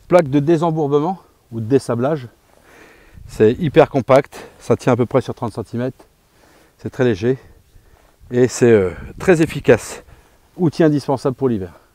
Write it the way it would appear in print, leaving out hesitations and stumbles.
plaque de désembourbement ou de dessablage. C'est hyper compact, ça tient à peu près sur 30 cm, c'est très léger et c'est très efficace. Outil indispensable pour l'hiver.